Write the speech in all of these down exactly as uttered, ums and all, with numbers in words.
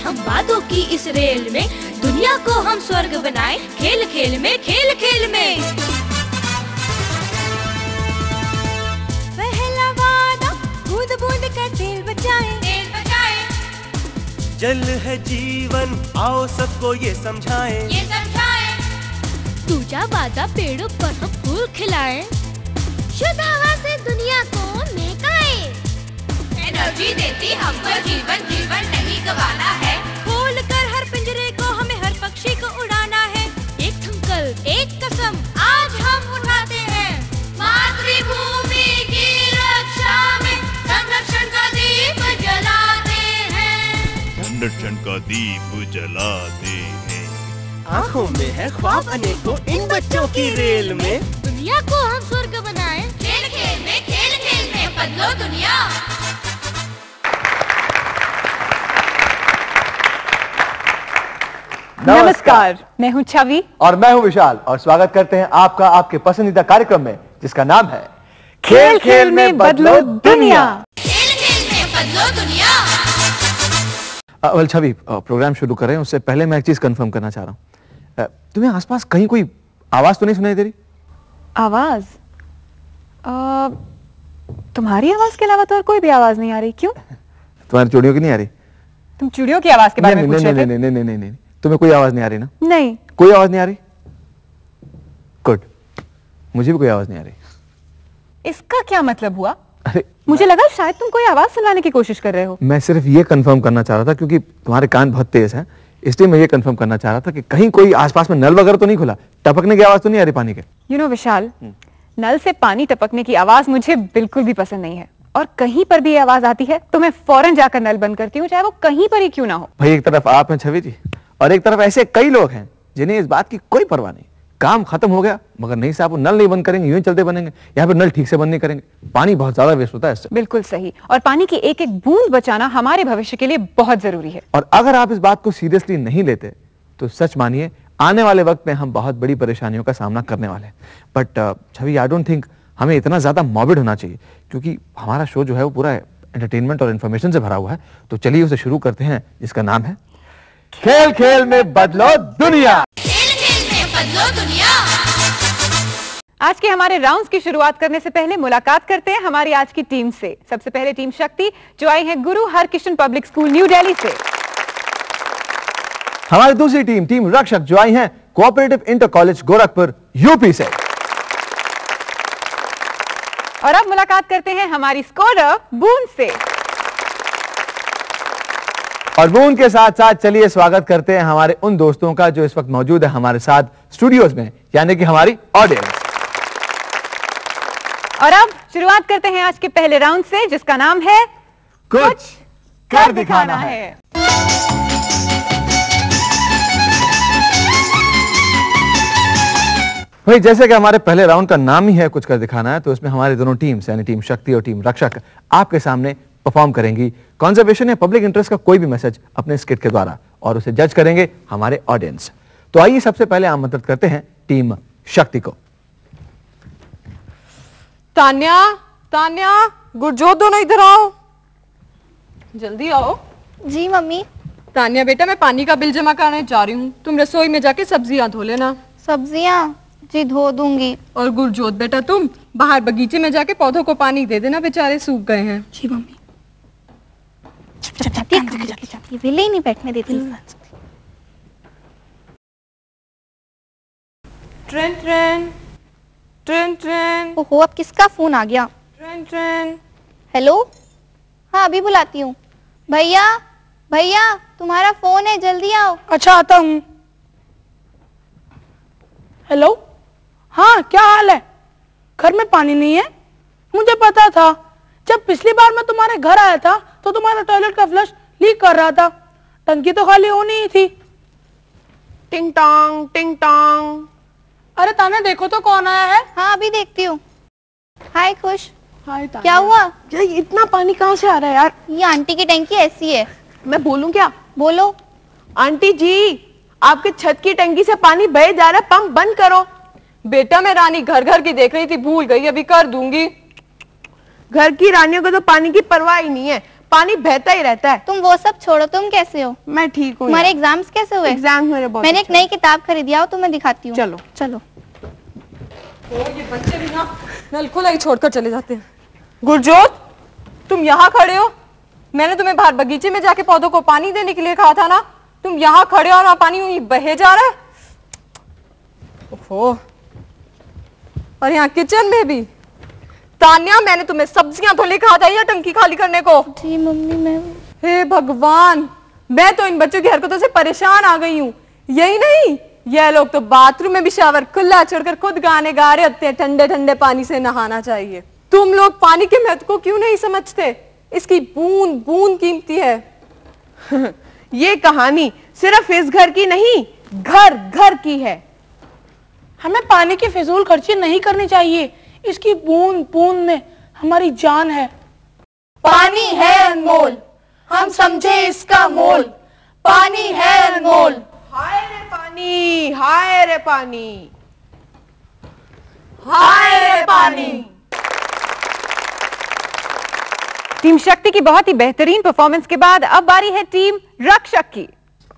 हम वादों की इस रेल में, दुनिया को हम स्वर्ग बनाए, खेल खेल में, खेल खेल में। पहला वादा, बूंद बूंद का तेल बचाए, तेल बचाए। जल है जीवन, आओ सबको ये समझाए, ये समझाए। दूजा वादा, पेड़ों पर हम फूल खिलाए, शुद्ध हवा से दुनिया को महकाए। एनर्जी देती हमको जीवन, जीवन नहीं गवाना है। खोल कर हर पिंजरे को हमें हर पक्षी को उड़ाना है। एक संकल्प, एक कसम आज हम उठाते हैं, मातृभूमि की रक्षा में संरक्षण का दीप जलाते हैं, संरक्षण का दीप जलाते हैं। आँखों में है ख्वाब अनेकों इन बच्चों की रेल में, दुनिया को हम स्वर्ग बनाए, खेल खेल में, खेल खेल में बदलो दुनिया। नमस्कार, मैं हूँ छवि और मैं हूँ विशाल और स्वागत करते हैं आपका आपके पसंदीदा कार्यक्रम में जिसका नाम है खेल खेल में बदलो दुनिया। खेल खेल में बदलो दुनिया। वेल छवि, प्रोग्राम शुरू करें उससे पहले मैं एक चीज कंफर्म करना चाह रहा हूँ। तुम्हें आसपास कहीं कोई आवाज तो नहीं सुनाई दे रही? आवाज? आ, तुम्हारी आवाज के अलावा तो और कोई भी आवाज नहीं आ रही। क्यों? तुम्हारी चूड़ियों की नहीं आ रही? तुम चूड़ियों की आवाज के बारे में पूछ रहे थे? नहीं नहीं नहीं नहीं नहीं, तुम्हें कोई आवाज नहीं आ रही ना? नहीं, कोई आवाज नहीं आ रही। गुड, मुझे भी कोई आवाज नहीं आ रही। इसका क्या मतलब हुआ? अरे मुझे लगा शायद तुम कोई आवाज सुनाने की कोशिश कर रहे हो। मैं सिर्फ ये कंफर्म करना चाह रहा था क्योंकि तुम्हारे कान बहुत तेज हैं, इसलिए मैं ये कंफर्म करना चाह रहा था कि कहीं कोई आसपास में नल वगैरह तो नहीं खुला, टपकने की आवाज तो नहीं आ रही पानी के? यू नो विशाल, नल से पानी टपकने की आवाज मुझे बिल्कुल भी पसंद नहीं है और कहीं पर भी ये आवाज आती है तो मैं फौरन जाकर नल बंद करती हूँ, चाहे वो कहीं पर ही क्यों ना हो। भाई एक तरफ आप हैं छवि जी और एक तरफ ऐसे कई लोग हैं जिन्हें इस बात की कोई परवाह नहीं। काम खत्म हो गया मगर नहीं साहब, वो नल नहीं बंद करेंगे, यूं ही चलते बनेंगे, यहाँ पे नल ठीक से बंद नहीं करेंगे, पानी बहुत ज्यादा वेस्ट होता है इससे। बिल्कुल सही, और पानी की एक एक बूंद बचाना हमारे भविष्य के लिए बहुत जरूरी है। और अगर आप इस बात को सीरियसली नहीं लेते तो सच मानिए आने वाले वक्त में हम बहुत बड़ी परेशानियों का सामना करने वाले हैं। But Chhavi, I don't think हमें इतना ज्यादा मॉर्बिड होना चाहिए क्योंकि हमारा शो जो है वो पूरा एंटरटेनमेंट और इन्फॉर्मेशन से भरा हुआ है। तो चलिए उसे शुरू करते हैं जिसका नाम है खेल खेल में बदलो दुनिया। खेल खेल में बदलो दुनिया। आज के हमारे राउंड्स की शुरुआत करने से पहले मुलाकात करते हैं हमारी आज की टीम से। सबसे पहले टीम शक्ति जो आई है Guru Harkishan public school New Delhi से। हमारी दूसरी टीम टीम रक्षक जो आई है cooperative inter college Gorakhpur UP से। और अब मुलाकात करते हैं हमारी स्कोरर बूंद से। और बूंद के साथ साथ चलिए स्वागत करते हैं हमारे उन दोस्तों का जो इस वक्त मौजूद है हमारे साथ स्टूडियोज में, यानी कि हमारी ऑडियंस। और अब शुरुआत करते हैं आज के पहले राउंड से जिसका नाम है कुछ कर दिखाना है। भाई जैसे कि हमारे पहले राउंड का नाम ही है कुछ कर दिखाना है, तो इसमें हमारी दोनों टीम्स यानी टीम शक्ति और टीम रक्षक आपके सामने परफॉर्म करेंगी कंजर्वेशन या पब्लिक इंटरेस्ट का कोई भी मैसेज अपने स्किट के द्वारा, और उसे जज करेंगे हमारे ऑडियंस। तो आइए सबसे पहले आमंत्रित करते हैं टीम शक्ति को। तान्या, तान्या, गुरजोत दोनों इधर आओ, जल्दी आओ। जी मम्मी। तान्या बेटा, मैं पानी का बिल जमा कराने जा रही हूँ, तुम रसोई में जाके सब्जियां धो लेना। सब्जियां? जी धो दूंगी। और गुरजोत बेटा, तुम बाहर बगीचे में जाके पौधों को पानी दे देना, बेचारे सूख गए हैं। जी मम्मी। वेले ही नहीं बैठने देती। Train train train train. ओहो, अब किसका फोन आ गया? Train train. हेलो, हाँ अभी बुलाती हूँ। भैया भैया तुम्हारा फोन है, जल्दी आओ। अच्छा आता हूँ। हेलो, हाँ क्या हाल है? घर में पानी नहीं है? मुझे पता था, जब पिछली बार मैं तुम्हारे घर आया था तो तुम्हारा टॉयलेट का फ्लश लीक कर रहा था, टंकी तो खाली होनी ही थी। टिंग टोंग टिंग टोंग। अरे ताना देखो तो कौन आया है। हाँ अभी देखती हूँ। हाय खुश। हाय। क्या हुआ? यार इतना पानी कहाँ से आ रहा है यार? ये आंटी की टंकी ऐसी है। मैं बोलूं क्या? बोलो। आंटी जी, आपके छत की टंकी से पानी बह जा रहा है, पंप बंद करो। बेटा मैं रानी घर घर की देख रही थी, भूल गई, अभी कर दूंगी। घर की रानियों को तो पानी की परवाह ही नहीं है, पानी बहता ही रहता है। तुम वो सब छोड़ो, तुम कैसे हो? मैं ठीक हूँ। तुम्हारे एग्जाम्स कैसे हुए? एग्जाम मेरे बहुत मैंने एक नई किताब खरीदी, आओ तुम्हें दिखाती हूँ। चलो चलो। ये बच्चे भी ना नल खुला ही छोड़कर चले जाते हैं। गुरजोत, तुम यहाँ खड़े हो? मैंने तुम्हें बाहर बगीचे में जाके पौधों को पानी देने के लिए कहा था ना, तुम यहाँ खड़े हो और वहाँ पानी यूं बहे जा रहा है। ओहो, और यहाँ किचन में भी। तान्या, मैंने तुम्हें सब्जियां धोने कहा था या टंकी खाली करने को? जी मम्मी, मैं। हे भगवान, मैं तो इन बच्चों की हरकतों से परेशान आ गई हूँ। यही नहीं, ये लोग तो बाथरूम में भी शावर खुला छोड़कर खुद गाने गा रहे होते हैं, ठंडे ठंडे पानी से नहाना चाहिए। तुम लोग पानी के महत्व को क्यों नहीं समझते? इसकी बूंद बूंद कीमती है। ये कहानी सिर्फ इस घर की नहीं, घर घर की है। हमें पानी की फिजूल खर्ची नहीं करनी चाहिए। इसकी बूंद बूंद में हमारी जान है। पानी है अनमोल, हम समझे इसका मोल। पानी है अनमोल। हाय रे पानी, हाय रे पानी, हाय रे पानी। टीम शक्ति की बहुत ही बेहतरीन परफॉर्मेंस के बाद अब बारी है टीम रक्षक की।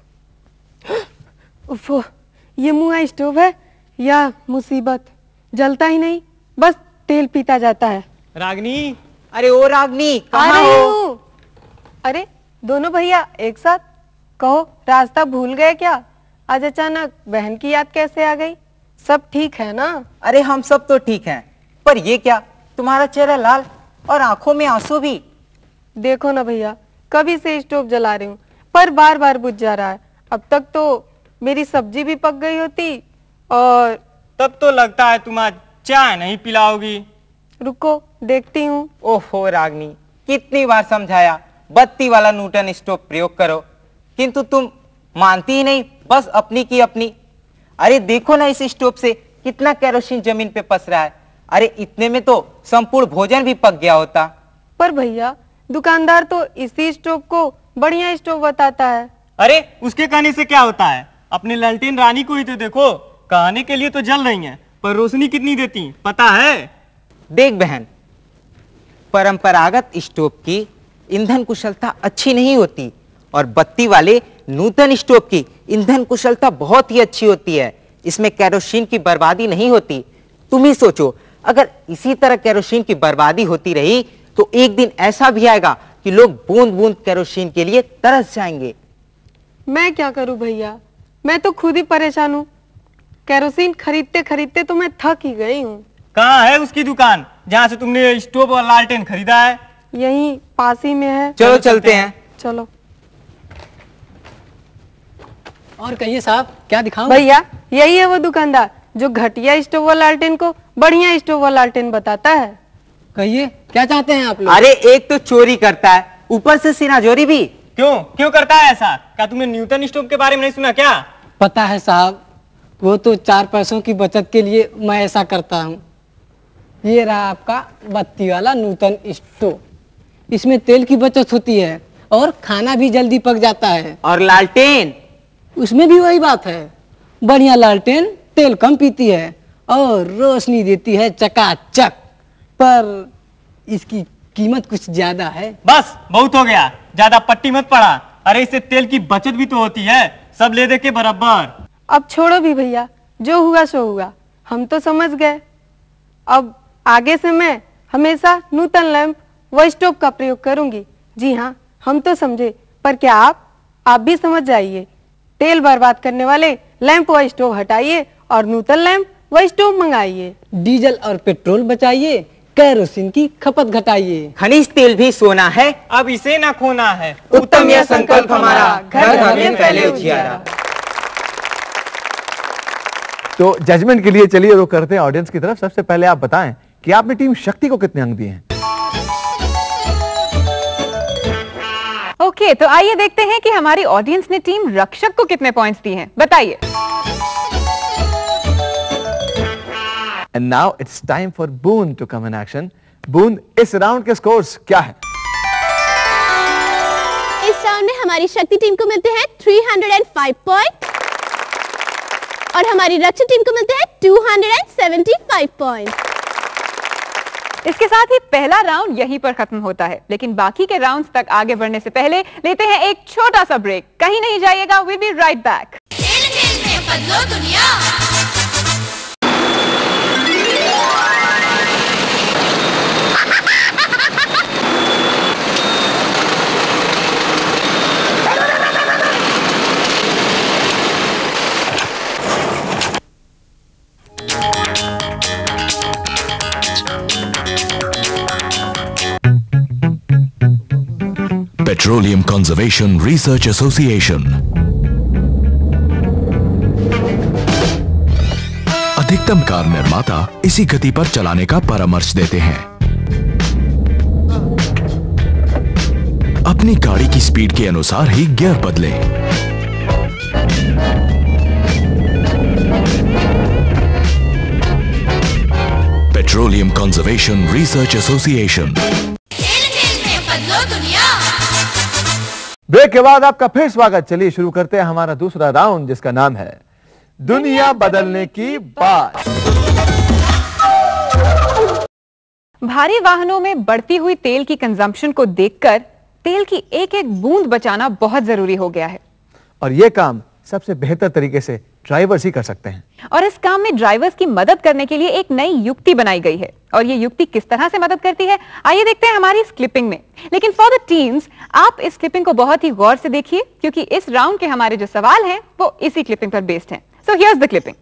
उफ़ो, ये मुँह स्टोव है या मुसीबत? जलता ही नहीं, बस तेल पीता जाता है। रागनी, अरे ओ रागनी, आ कहाँ रही हो? हूँ। अरे दोनों भैया एक साथ, कहो रास्ता भूल गए क्या? आज अचानक बहन की याद कैसे आ गई? सब ठीक है ना? अरे हम सब तो ठीक हैं, पर ये क्या, तुम्हारा चेहरा लाल और आंखों में आंसू भी। देखो ना भैया, कभी से स्टोव जला रही हूँ पर बार बार बुझ जा रहा है। अब तक तो मेरी सब्जी भी पक गई होती। और तब तो लगता है तुम आज चाय नहीं पिलाओगी। रुको देखती हूँ। ओहो रागनी, कितनी बार समझाया बत्ती वाला न्यूटन स्टोव प्रयोग करो, किंतु तुम मानती ही नहीं, बस अपनी की अपनी। अरे देखो ना इस स्टोव से कितना केरोसिन जमीन पे पस रहा है। अरे इतने में तो संपूर्ण भोजन भी पक गया होता। पर भैया, दुकानदार तो इसी स्टोव को बढ़िया स्टोव बताता है। अरे उसके कहने से क्या होता है? अपने लालटेन रानी को ही तो देखो, कहने के लिए तो जल रही हैं, पर रोशनी कितनी देती पता है? देख बहन, परंपरागत स्टोव की ईंधन कुशलता अच्छी नहीं होती और बत्ती वाले नूतन स्टोव की ईंधन कुशलता बहुत ही अच्छी होती है। इसमें केरोसिन की बर्बादी नहीं होती। तुम ही सोचो, अगर इसी तरह केरोसिन की बर्बादी होती रही तो एक दिन ऐसा भी आएगा कि लोग बूंद बूंद केरोसिन के लिए तरस जाएंगे। मैं क्या करूं भैया, मैं तो खुद ही परेशान हूँ। केरोसिन खरीदते खरीदते तो मैं थक ही गई हूँ। कहाँ है उसकी दुकान जहाँ से तुमने स्टोव और लालटेन खरीदा है? यहीं पास ही में है। चलो चलते हैं। चलो। और कहिए साहब, क्या दिखाऊं? भैया, यही है वो दुकानदार जो घटिया स्टोव और लालटेन को बढ़िया स्टोव और लालटेन बताता है। कहिए, क्या चाहते हैं आप लोग? अरे एक तो चोरी करता है, ऊपर से सिनाजोरी भी। क्यों क्यों करता है ऐसा? क्या तुमने न्यूटन स्टोव के बारे में नहीं सुना क्या? पता है साहब, वो तो चार पैसों की बचत के लिए मैं ऐसा करता हूँ। ये रहा आपका बत्ती वाला नूतन स्टोव। इसमें तेल की बचत होती है और खाना भी जल्दी पक जाता है। और लालटेन? उसमें भी वही बात है। बढ़िया लालटेन तेल कम पीती है और रोशनी देती है चकाचक, पर इसकी कीमत कुछ ज्यादा है। बस बहुत हो गया, ज्यादा पट्टी मत पड़ा। अरे इससे तेल की बचत भी तो होती है, सब ले दे के बराबर। अब छोड़ो भी भैया, जो हुआ सो हुआ, हम तो समझ गए। अब आगे से मैं हमेशा नूतन लैंप व स्टोव का प्रयोग करूंगी। जी हाँ, हम तो समझे, पर क्या आप आप भी समझ जाइए। तेल बर्बाद करने वाले लैंप व स्टोव हटाइए और नूतन लैंप व स्टोव मंगाइए। डीजल और पेट्रोल बचाइए, केरोसिन की खपत घटाइए। खनिज तेल भी सोना है, अब इसे ना खोना है। उत्तम यह संकल्प हमारा, घर घर में फैले उजियारा। तो जजमेंट के लिए चलिए रुक करते हैं ऑडियंस की तरफ। सबसे पहले आप बताएं कि आपने टीम शक्ति को कितने अंक दिए हैं? ओके okay, तो आइए देखते हैं कि हमारी ऑडियंस ने टीम रक्षक को कितने पॉइंट्स दिए हैं। बताइए। And now it's time for Boond to come in action. Boond, इस राउंड के स्कोर्स क्या है? इस राउंड में हमारी शक्ति टीम को मिलते हैं तीन सौ पाँच पॉइंट और हमारी रक्षक टीम को मिलते हैं दो सौ पचहत्तर पॉइंट। इसके साथ ही पहला राउंड यहीं पर खत्म होता है, लेकिन बाकी के राउंड्स तक आगे बढ़ने से पहले लेते हैं एक छोटा सा ब्रेक। कहीं नहीं जाइएगा, we will be right back. खेल खेल में बदलो दुनिया। Petroleum Conservation Research Association। अधिकतम कार निर्माता इसी गति पर चलाने का परामर्श देते हैं। अपनी गाड़ी की स्पीड के अनुसार ही गियर बदलें। Petroleum Conservation Research Association। Break के बाद आपका फिर स्वागत। चलिए शुरू करते हैं हमारा दूसरा राउंड, जिसका नाम है दुनिया बदलने की बात। भारी वाहनों में बढ़ती हुई तेल की कंजम्पशन को देखकर तेल की एक एक बूंद बचाना बहुत जरूरी हो गया है, और यह काम सबसे बेहतर तरीके से ड्राइवर्स ही कर सकते हैं। और इस काम में ड्राइवर्स की मदद करने के लिए एक नई युक्ति बनाई गई है, और ये युक्ति किस तरह से मदद करती है आइए देखते हैं हमारी इस क्लिपिंग में। लेकिन फॉर द टीम्स, आप इस क्लिपिंग को बहुत ही गौर से देखिए, क्योंकि इस राउंड के हमारे जो सवाल हैं वो इसी क्लिपिंग पर बेस्ड हैं। So here's the clipping.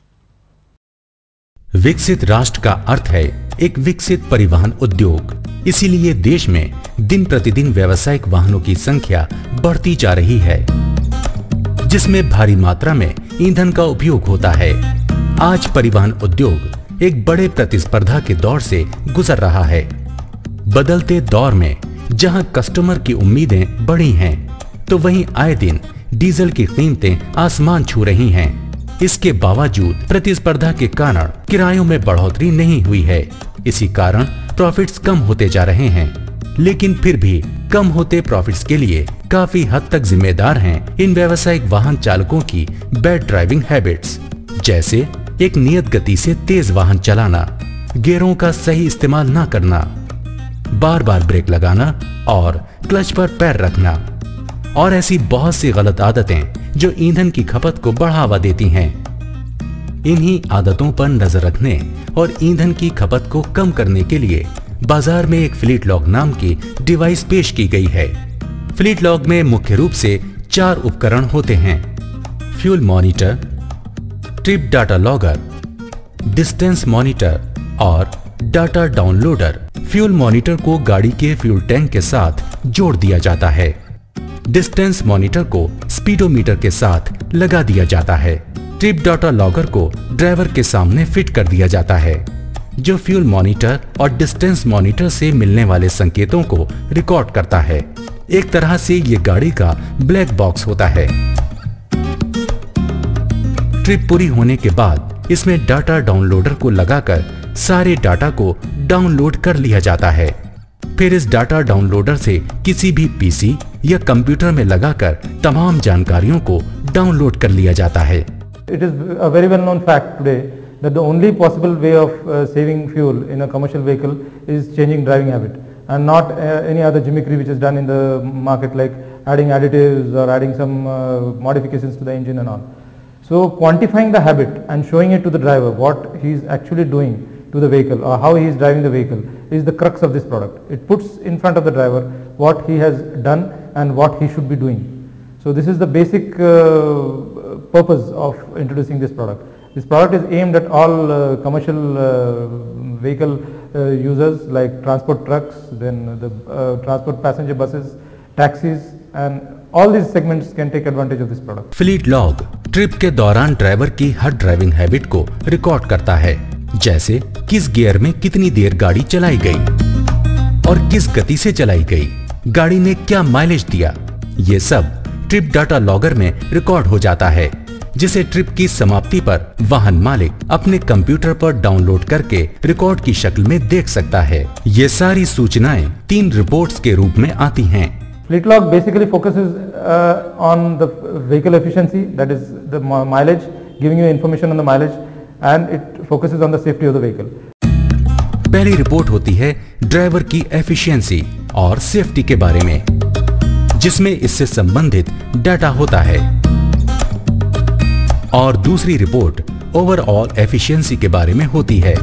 विकसित राष्ट्र का अर्थ है एक विकसित परिवहन उद्योग। इसीलिए देश में दिन प्रतिदिन व्यावसायिक वाहनों की संख्या बढ़ती जा रही है, जिसमें भारी मात्रा में ईंधन का उपयोग होता है। आज परिवहन उद्योग एक बड़े प्रतिस्पर्धा के दौर से गुजर रहा है। बदलते दौर में जहां कस्टमर की उम्मीदें बढ़ी हैं, तो वहीं आए दिन डीजल की कीमतें आसमान छू रही हैं। इसके बावजूद प्रतिस्पर्धा के कारण किरायों में बढ़ोतरी नहीं हुई है। इसी कारण प्रॉफिट्स कम होते जा रहे हैं। लेकिन फिर भी कम होते प्रॉफिट्स के लिए काफी हद तक जिम्मेदार हैं इन व्यावसायिक वाहन चालकों की बैड ड्राइविंग हैबिट्स, जैसे एक नियत गति से तेज वाहन चलाना, गियरों का सही इस्तेमाल न करना, बार बार ब्रेक लगाना और क्लच पर पैर रखना, और ऐसी बहुत सी गलत आदतें जो ईंधन की खपत को बढ़ावा देती हैं। इन्हीं आदतों पर नजर रखने और ईंधन की खपत को कम करने के लिए बाजार में एक फ्लीट लॉग नाम की डिवाइस पेश की गई है। फ्लीट लॉग में मुख्य रूप से चार उपकरण होते हैं: fuel monitor, trip data logger, distance monitor और डाटा डाउनलोडर। फ्यूल मॉनिटर को गाड़ी के फ्यूल टैंक के साथ जोड़ दिया जाता है। डिस्टेंस मॉनिटर को स्पीडोमीटर के साथ लगा दिया जाता है। ट्रिप डाटा लॉगर को ड्राइवर के सामने फिट कर दिया जाता है, जो फ्यूल मॉनिटर और डिस्टेंस मॉनिटर से मिलने वाले संकेतों को रिकॉर्ड करता है। एक तरह से ये गाड़ी का ब्लैक बॉक्स होता है। ट्रिप पूरी होने के बाद इसमें डाटा डाउनलोडर को लगाकर सारे डाटा को डाउनलोड कर लिया जाता है। फिर इस डाटा डाउनलोडर से किसी भी पीसी या कंप्यूटर में लगाकर तमाम जानकारियों को डाउनलोड कर लिया जाता है। It is a very well known fact today that the only possible way of uh, saving fuel in a commercial vehicle is changing driving habit, and not uh, any other gimmickry which is done in the market, like adding additives or adding some uh, modifications to the engine and all. So quantifying the habit and showing it to the driver what he is actually doing to the vehicle or how he is driving the vehicle is the crux of this product. It puts in front of the driver what he has done and what he should be doing. So this is the basic uh, purpose of introducing this product. This product is aimed at all uh, commercial uh, vehicle uh, users like transport trucks, then the uh, transport passenger buses, taxis, and all these segments can take advantage of this product. Fleet log trip के दौरान driver की हर driving habit को record करता है, जैसे किस gear में कितनी देर गाड़ी चलाई गई और किस गति से चलाई गई, गाड़ी ने क्या माइलेज दिया। ये सब ट्रिप डाटा लॉगर में रिकॉर्ड हो जाता है, जिसे ट्रिप की समाप्ति पर वाहन मालिक अपने कंप्यूटर पर डाउनलोड करके रिकॉर्ड की शक्ल में देख सकता है। ये सारी सूचनाएं तीन रिपोर्ट्स के रूप में आती हैं। Fleet log basically focuses uh, on the vehicle efficiency, that is the mileage, giving you information on the mileage, and it focuses on the safety of the vehicle. पहली रिपोर्ट होती है ड्राइवर की efficiency और safety के बारे में, जिसमें इससे संबंधित डाटा होता है, और दूसरी रिपोर्ट ओवरऑल एफिशिएंसी के बारे में होती है,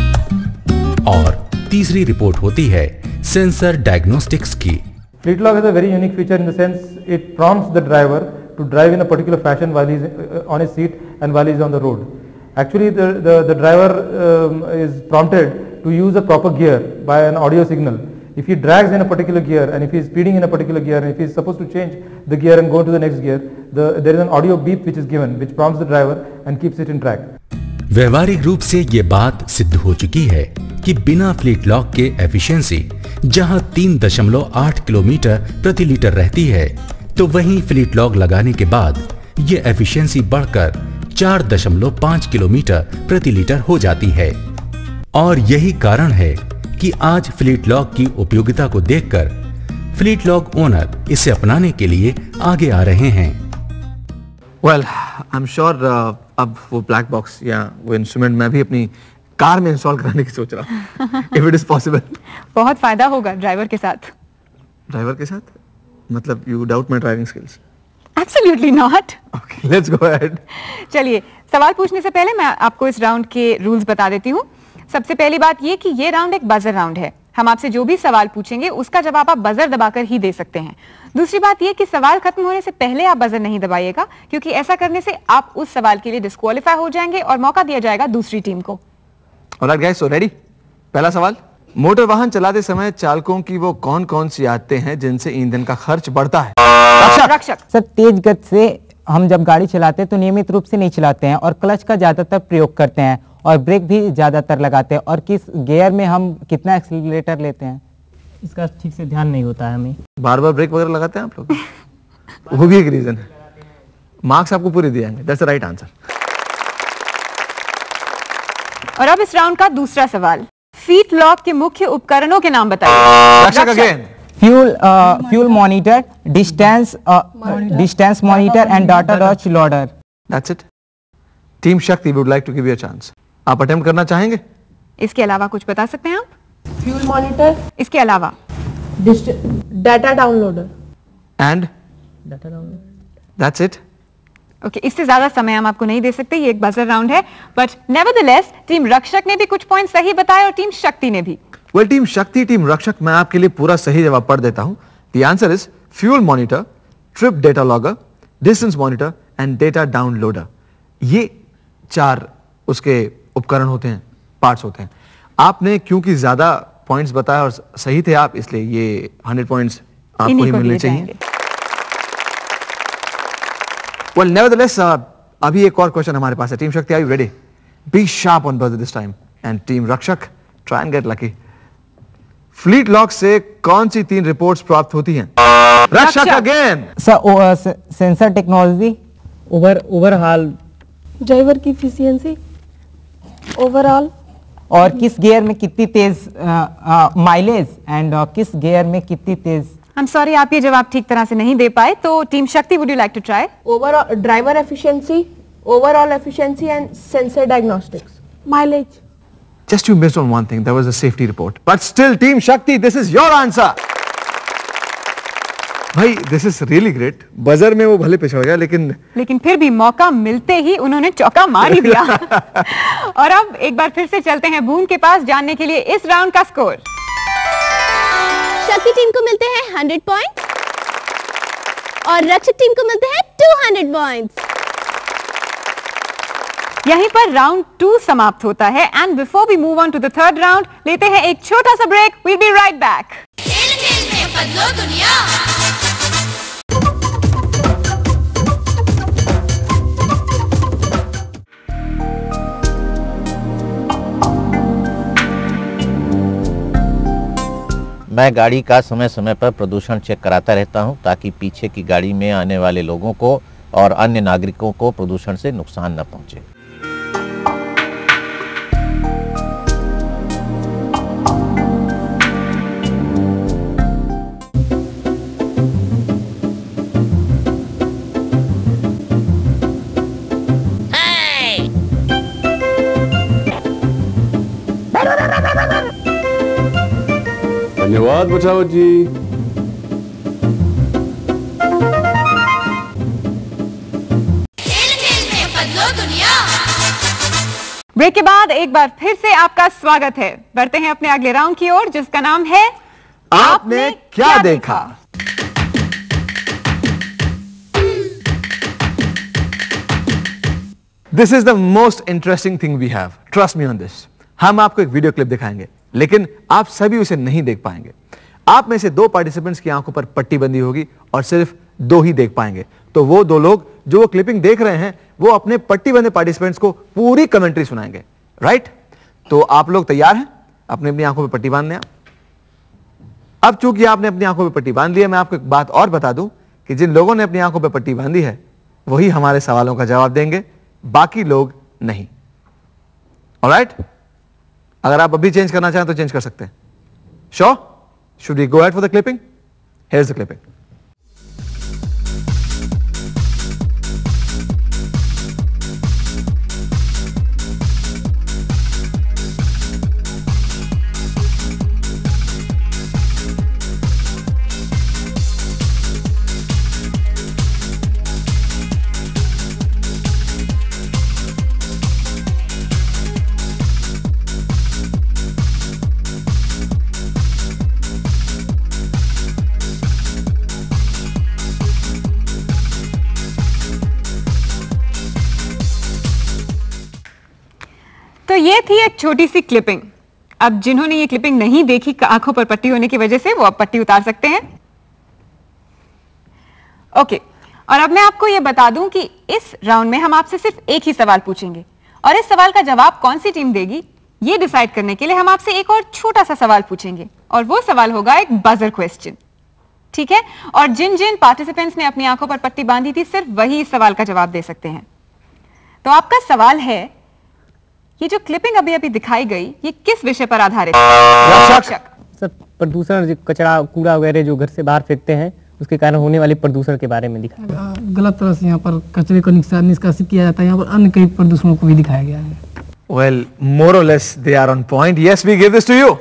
और तीसरी रिपोर्ट होती है सेंसर डायग्नोस्टिक्स की। Fleet log has a very unique feature in the sense it prompts the driver to drive in a particular fashion while he is on his seat and while he is on the road. Actually, the, the, the driver um, is prompted to use a proper gear by an audio signal. If he drags in a particular gear and if he is speeding in a particular gear and if he is supposed to change the gear and go to the next gear, the, there is an audio beep which is given which prompts the driver and keeps it in track. व्यवहारिक रूप से ये बात सिद्ध हो चुकी है कि बिना फ्लीट लॉक के एफिशिएंसी जहां तीन दशमलव आठ किलोमीटर प्रति लीटर रहती है, तो वहीं फ्लीट लॉक लगाने के बाद ये एफिशिएंसी बढ़कर चार दशमलव पाँच किलोमीटर प्रति लीटर हो जाती है। और यही कारण है कि आज फ्लीट लॉक की उपयोगिता को देखकर फ्लीट लॉक ओनर इसे अपनाने के लिए आगे आ रहे हैं। वेल, आई एम श्योर अब वो ब्लैक बॉक्स या वो इंस्ट्रूमेंट मैं भी अपनी कार में इंस्टॉल कराने की सोच रहा हूँ, इफ इट इज पॉसिबल। बहुत फायदा होगा ड्राइवर के साथ। ड्राइवर के साथ? मतलब you doubt my driving skills? Absolutely not. Okay, let's go ahead. चलिए, सवाल पूछने से पहले मैं आपको इस राउंड के रूल्स बता देती हूँ। सबसे पहली बात ये कि ये राउंड एक बजर राउंड है। हम आपसे जो भी सवाल पूछेंगे उसका जवाब आप बजर दबाकर ही दे सकते हैं। दूसरी बात ये कि सवाल खत्म होने से पहले आप बजर नहीं दबाइएगा, क्योंकि ऐसा करने से आप उस सवाल के लिए डिस्क्वालीफाई हो जाएंगे और मौका दिया जाएगा दूसरी टीम को। Alright guys, so ready? पहला सवाल, मोटर वाहन चलाते समय चालकों की वो कौन कौन सी आदतें हैं जिनसे ईंधन का खर्च बढ़ता है? रक्षक। रक्षक। सर, तेज गति से हम जब गाड़ी चलाते हैं तो नियमित रूप से नहीं चलाते हैं और क्लच का ज्यादातर प्रयोग करते हैं और ब्रेक भी ज्यादातर लगाते हैं, और किस गियर में हम कितना एक्सीलरेटर लेते हैं इसका ठीक से ध्यान नहीं होता है हमें। बार बार ब्रेक वगैरह लगाते हैं आप लोग? वो भी एक रीजन है। मार्क्स आपको पूरे दिए जाएंगे। That's the right answer. और अब इस राउंड का दूसरा सवाल, फीट लॉक के मुख्य उपकरणों के नाम बताइए। Rakshak again. Fuel fuel monitor, distance distance monitor and data log loader. That's it. Team Shakti would like to give you a chance. आप अटेम्प्ट करना चाहेंगे? इसके अलावा कुछ बता सकते हैं आप? फ्यूल मॉनिटर, इसके अलावा data downloader and data downloader. That's it. Okay, इससे ज्यादा समय हम आपको नहीं दे सकते, ये एक बजर राउंड है, बट नेवरदलेस टीम रक्षक ने भी कुछ पॉइंट सही बताए और टीम शक्ति ने भी। वेल, टीम शक्ति, टीम रक्षक, मैं आपके लिए पूरा सही जवाब पढ़ देता हूं। The answer is fuel monitor, trip data logger, distance monitor and data downloader. ये चार उसके उपकरण होते हैं, पार्ट्स होते हैं। आपने क्योंकि ज्यादा पॉइंट्स बताया और सही थे आप, इसलिए ये हंड्रेड पॉइंट्स आपको ही मिलने चाहिए। Well, nevertheless, uh, अभी एक और क्वेश्चन हमारे पास है। टीम शक्ति, are you ready? Be sharp on buzzer this time. And team Rakshak, try and get lucky. Fleet lock से कौन सी तीन रिपोर्ट्स प्राप्त होती हैं? Rakshak again. Sir, sensor technology, over overhaul, driver की इफिशियंसी, ओवरऑल, और किस गियर में कितनी तेज माइलेज एंड किस गियर में कितनी तेज। आई एम सॉरी, आप ये जवाब ठीक तरह से नहीं दे पाए, तो team Shakti would you like to try? Overall driver efficiency, overall efficiency and sensor diagnostics. Mileage. Just you missed on one thing. There was a safety report. But still, Team Shakti, this is your answer. भाई, this is really great. Buzzer में वो भले पिछड़ गया, लेकिन लेकिन फिर भी मौका मिलते ही उन्होंने चौका मार ही दिया। और अब एक बार फिर से चलते हैं भून के पास जानने के लिए इस राउंड का स्कोर। शक्ति टीम को मिलते हैं हंड्रेड पॉइंट और रक्षक टीम को मिलते हैं टू हंड्रेड पॉइंट्स। यहीं पर राउंड टू समाप्त होता है and before we move on to the third round लेते हैं एक छोटा सा break. We'll be right back. खेल खेल में बदलो दुनिया। मैं गाड़ी का समय समय पर प्रदूषण चेक कराता रहता हूं ताकि पीछे की गाड़ी में आने वाले लोगों को और अन्य नागरिकों को प्रदूषण से नुकसान न पहुंचे। Hey! धन्यवाद बचावत जी। ब्रेक के बाद एक बार फिर से आपका स्वागत है। बढ़ते हैं अपने अगले राउंड की ओर, जिसका नाम है आपने, आपने क्या, क्या देखा, देखा? This is the most interesting thing we have, trust me on this. हम आपको एक वीडियो क्लिप दिखाएंगे, लेकिन आप सभी उसे नहीं देख पाएंगे। आप में से दो पार्टिसिपेंट्स की आंखों पर पट्टी बंदी होगी और सिर्फ दो ही देख पाएंगे। तो वो दो लोग जो वो क्लिपिंग देख रहे हैं, वो अपने पट्टी बंदे पार्टिसिपेंट्स को पूरी कमेंट्री सुनाएंगे, राइट? तो आप लोग तैयार हैं अपनी अपनी आंखों पर पट्टी बांधने? अब चूंकि आपने अपनी आंखों पर पट्टी बांध ली है, मैं आपको एक बात और बता दूं कि जिन लोगों ने अपनी आंखों पर पट्टी बांधी है वही हमारे सवालों का जवाब देंगे, बाकी लोग नहीं। ऑलराइट? अगर आप अभी चेंज करना चाहें तो चेंज कर सकते हैं। Sure? Should we go ahead for the clipping? Here is the clipping. तो ये थी एक छोटी सी क्लिपिंग। अब जिन्होंने ये क्लिपिंग नहीं देखी आंखों पर पट्टी होने की वजह से, वो अब पट्टी उतार सकते हैं। ओके, और अब मैं आपको ये बता दूं कि इस राउंड में हम आपसे सिर्फ एक ही सवाल पूछेंगे और इस सवाल का जवाब कौन सी टीम देगी ये डिसाइड करने के लिए हम आपसे एक और छोटा सा सवाल पूछेंगे, और वो सवाल होगा एक बजर क्वेश्चन, ठीक है? और जिन जिन पार्टिसिपेंट्स ने अपनी आंखों पर पट्टी बांधी थी, सिर्फ वही इस सवाल का जवाब दे सकते हैं। तो आपका सवाल है, ये जो क्लिपिंग अभी अभी दिखाई गई, ये किस विषय पर आधारित है? रक्षक। सर, प्रदूषण, कचरा, कूड़ा वगैरह जो घर से बाहर फेंकते हैं, उसके कारण होने वाले प्रदूषण के बारे में दिखाया। गलत तरह से यहाँ पर कचरे को निष्कासित किया जाता है, यहाँ पर अन्य कई प्रदूषणों को भी दिखाया गया है। Well, more or less they are on point. Yes, we give this to you.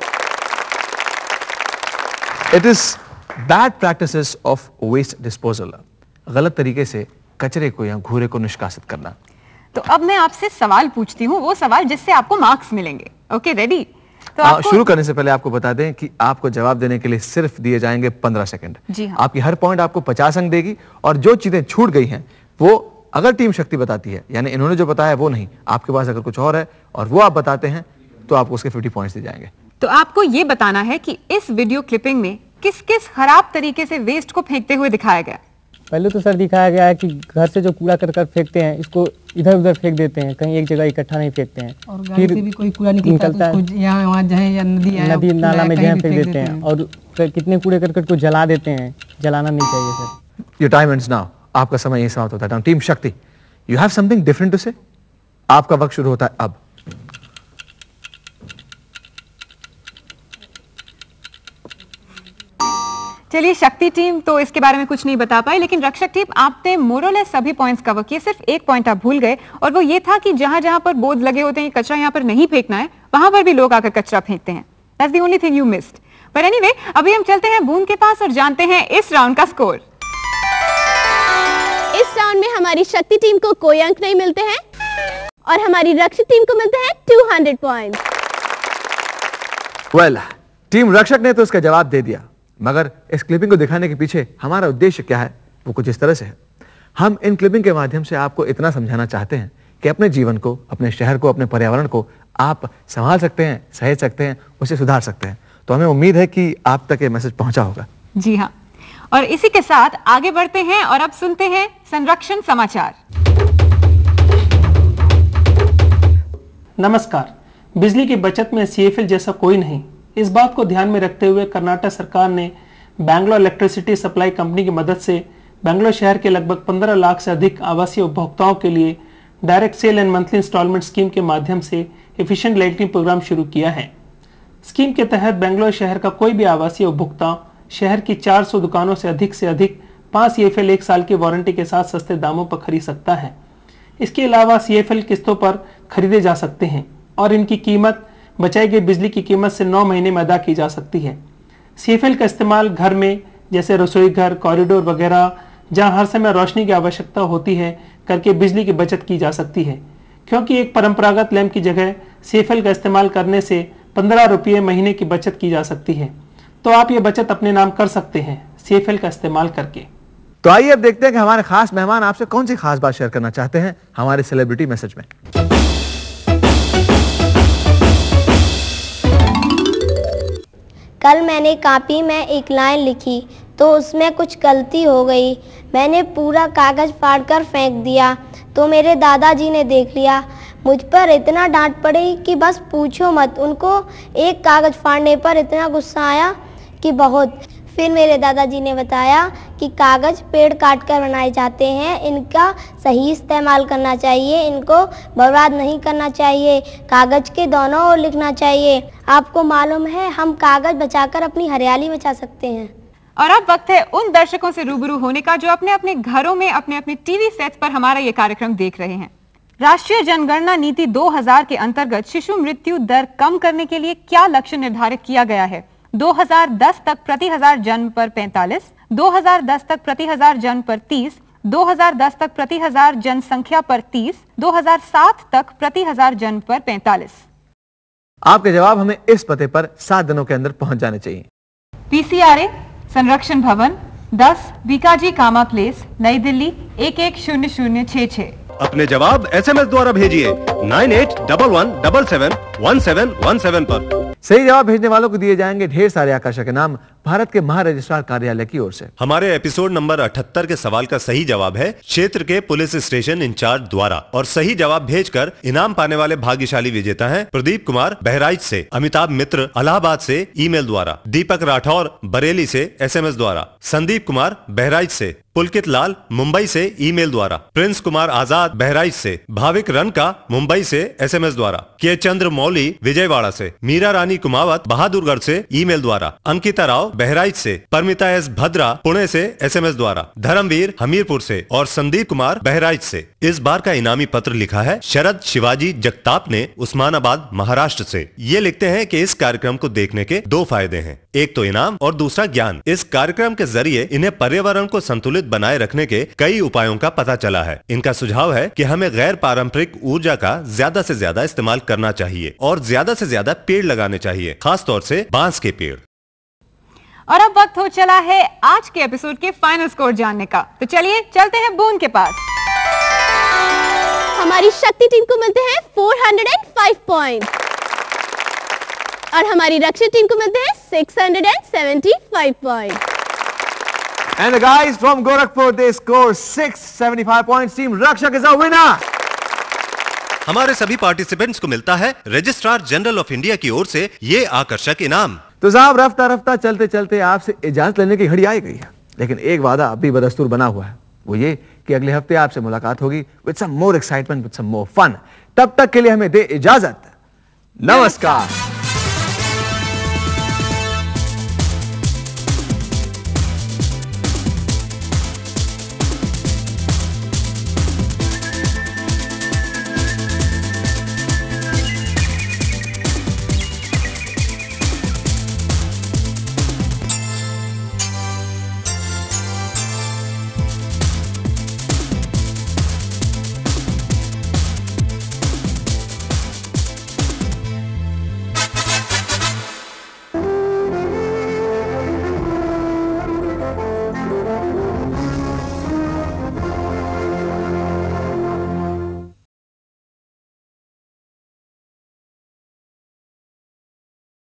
It is bad practices of waste disposal. गलत तरीके से कचरे को या घूरे को निष्कासित करना। तो अब मैं आपसे सवाल पूछती हूँ, वो सवाल जिससे आपको मार्क्स मिलेंगे। Okay, ready? तो आ, शुरू करने से पहले आपको बता दें कि आपको जवाब देने के लिए सिर्फ दिए जाएंगे पंद्रह सेकंड। जी हाँ। आपकी हर पॉइंट आपको पचास अंक देगी, और जो चीजें छूट गई हैं वो अगर टीम शक्ति बताती है, यानी इन्होंने जो बताया वो नहीं, आपके पास अगर कुछ और है और वो आप बताते हैं, तो आपको उसके पचास पॉइंट्स दिए जाएंगे। तो आपको ये बताना है कि इस वीडियो क्लिपिंग में किस किस खराब तरीके से वेस्ट को फेंकते हुए दिखाया गया। पहले तो सर दिखाया गया है कि घर से जो कूड़ा करकट फेंकते हैं, इसको इधर उधर फेंक देते हैं, कहीं एक जगह इकट्ठा नहीं फेंकते हैं। और फिर भी कोई कूड़ा निकलता है, यहाँ वहाँ जहाँ या नदी नदी नाला में जहाँ फेंक देते हैं, और कितने कूड़े करकट को जला देते हैं। जलाना नहीं चाहिए sir. Your time ends now. आपका समय यही समाप्त होता है। Team Shakti, you have something different to say? आपका वक्त शुरू होता है अब। चलिए, शक्ति टीम तो इसके बारे में कुछ नहीं बता पाई, लेकिन रक्षक टीम, आपने मोरलेस सभी पॉइंट्स कवर किए। सिर्फ एक पॉइंट आप भूल गए, और वो ये था कि जहां जहां पर बोर्ड लगे होते हैं कचरा यहाँ पर नहीं फेंकना है, वहां पर भी लोग आकर कचरा फेंकते हैं। That's the only thing you missed. पर एनीवे, अभी हम चलते हैं बूंद के पास और जानते हैं इस राउंड का स्कोर। इस राउंड में हमारी शक्ति टीम को कोई अंक नहीं मिलते हैं और हमारी रक्षक टीम को मिलते हैं दो सौ पॉइंट्स। वेल, टीम रक्षक ने तो इसका जवाब दे दिया, मगर इस क्लिपिंग को दिखाने के पीछे हमारा उद्देश्य क्या है वो कुछ इस तरह से है। हम इन क्लिपिंग के माध्यम से आपको इतना समझाना चाहते हैं कि अपने जीवन को, अपने शहर को, अपने पर्यावरण को आप संभाल सकते हैं, सहेज सकते हैं, उसे सुधार सकते हैं। तो हमें उम्मीद है कि आप तक ये मैसेज पहुंचा होगा। जी हाँ, और इसी के साथ आगे बढ़ते हैं और अब सुनते हैं संरक्षण समाचार। नमस्कार। बिजली की बचत में सीएफएल जैसा कोई नहीं। इस बात को ध्यान में रखते हुए कर्नाटक सरकार ने बैंगलोर इलेक्ट्रिसिटी सप्लाई कंपनी की मदद से बैंगलोर शहर के लगभग पंद्रह लाख से अधिक आवासीय उपभोक्ताओं के लिए direct sale and monthly installment scheme के माध्यम से एफिशिएंट लाइटिंग प्रोग्राम शुरू किया है। स्कीम के तहत बैंगलोर शहर का कोई भी आवासीय उपभोक्ता शहर की चार सौ दुकानों से अधिक से अधिक पांच सीएफएल एक साल की वारंटी के साथ सस्ते दामों पर खरीद सकता है। इसके अलावा सीएफएल किस्तों पर खरीदे जा सकते हैं और इनकी कीमत बचाई गई बिजली की कीमत से नौ महीने में अदा की जा सकती है। सीएफएल का इस्तेमाल घर में जैसे रसोई घर, कॉरिडोर वगैरह जहां हर समय रोशनी की आवश्यकता होती है करके बिजली की बचत की जा सकती है, क्योंकि एक परंपरागत लैंप की जगह सीएफएल का इस्तेमाल करने से पंद्रह रुपये महीने की बचत की जा सकती है। तो आप ये बचत अपने नाम कर सकते हैं सीएफएल का इस्तेमाल करके। तो आइए अब देखते हैं कि हमारे खास मेहमान आपसे कौन सी खास बात शेयर करना चाहते हैं हमारे सेलिब्रिटी मैसेज में। कल मैंने कॉपी में एक लाइन लिखी तो उसमें कुछ गलती हो गई। मैंने पूरा कागज फाड़कर फेंक दिया तो मेरे दादाजी ने देख लिया। मुझ पर इतना डांट पड़ी कि बस पूछो मत। उनको एक कागज फाड़ने पर इतना गुस्सा आया कि बहुत। फिर मेरे दादाजी ने बताया कि कागज पेड़ काटकर बनाए जाते हैं, इनका सही इस्तेमाल करना चाहिए, इनको बर्बाद नहीं करना चाहिए, कागज के दोनों ओर लिखना चाहिए। आपको मालूम है हम कागज बचाकर अपनी हरियाली बचा सकते हैं। और अब वक्त है उन दर्शकों से रूबरू होने का जो अपने अपने घरों में अपने अपने टीवी सेट्स पर हमारा ये कार्यक्रम देख रहे हैं। राष्ट्रीय जनगणना नीति दो हज़ार के अंतर्गत शिशु मृत्यु दर कम करने के लिए क्या लक्ष्य निर्धारित किया गया है? दो हज़ार दस तक प्रति हजार जन्म पर पैंतालीस, दो हज़ार दस तक प्रति हजार जन्म पर तीस, दो हज़ार दस तक प्रति हजार जनसंख्या पर तीस, दो हज़ार सात तक प्रति हजार जन्म पर पैंतालीस। आपके जवाब हमें इस पते पर सात दिनों के अंदर पहुंच जाने चाहिए। पीसीआरए, संरक्षण भवन, दस बीकाजी कामा प्लेस, नई दिल्ली एक एक शून्य शून्य छह छह। अपने जवाब एसएमएस द्वारा भेजिए nine eight double one double seven one seven one seven पर। सही जवाब भेजने वालों को दिए जाएंगे ढेर सारे आकर्षक इनाम भारत के महारजिस्ट्रार कार्यालय की ओर से। हमारे एपिसोड नंबर अठहत्तर के सवाल का सही जवाब है क्षेत्र के पुलिस स्टेशन इंचार्ज द्वारा, और सही जवाब भेजकर इनाम पाने वाले भाग्यशाली विजेता हैं प्रदीप कुमार बहराइच से, अमिताभ मित्र इलाहाबाद से ईमेल द्वारा, दीपक राठौर बरेली से एसएमएस द्वारा, संदीप कुमार बहराइच से, पुलकित लाल मुंबई से ईमेल द्वारा, प्रिंस कुमार आजाद बहराइच से, भाविक रनका मुंबई से एसएमएस द्वारा, के चंद्र मौली विजयवाड़ा से, मीरा रानी कुमावत बहादुरगढ़ से ईमेल द्वारा, अंकिता राव बहराइच से, परमिता एस भद्रा पुणे से एसएमएस द्वारा, धर्मवीर हमीरपुर से और संदीप कुमार बहराइच से। इस बार का इनामी पत्र लिखा है शरद शिवाजी जगताप ने उस्मानाबाद महाराष्ट्र से। ये लिखते हैं कि इस कार्यक्रम को देखने के दो फायदे हैं, एक तो इनाम और दूसरा ज्ञान। इस कार्यक्रम के जरिए इन्हें पर्यावरण को संतुलित बनाए रखने के कई उपायों का पता चला है। इनका सुझाव है कि हमें गैर पारंपरिक ऊर्जा का ज्यादा से ज्यादा इस्तेमाल करना चाहिए और ज्यादा से ज्यादा पेड़ लगाने चाहिए, खास तौर से बांस के पेड़। और अब वक्त हो चला है आज के एपिसोड के फाइनल स्कोर जानने का। तो चलिए चलते हैं बून के पास। हमारी शक्ति टीम को मिलते हैं चार सौ पाँच पॉइंट और हमारी रक्षा टीम को मिलते हैं छह सौ पचहत्तर point. And the guys from Gorakhpur, they score six seventy-five points. Team Rakshak is our winner. हमारे सभी पार्टिसिपेंट्स को मिलता है रजिस्ट्रार जनरल ऑफ इंडिया की ओर से ये आकर्षक इनाम। तो साहब रफ्ता रफ्ता चलते चलते आपसे इजाजत लेने की घड़ी आई गई है, लेकिन एक वादा अभी बदस्तूर बना हुआ है, वो ये कि अगले हफ्ते आपसे मुलाकात होगी with some more excitement, with some more fun. तब तक के लिए हमें दे इजाजत। नमस्कार।